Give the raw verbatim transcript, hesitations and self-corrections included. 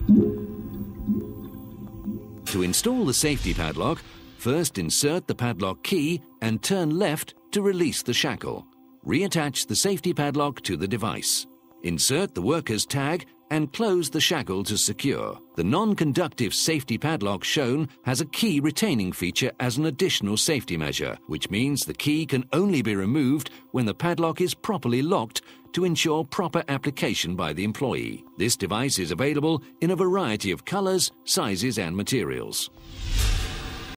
To install the safety padlock, first insert the padlock key and turn left to release the shackle. Reattach the safety padlock to the device. Insert the worker's tag and close the shackle to secure. The non-conductive safety padlock shown has a key retaining feature as an additional safety measure, which means the key can only be removed when the padlock is properly locked to ensure proper application by the employee. This device is available in a variety of colors, sizes and materials.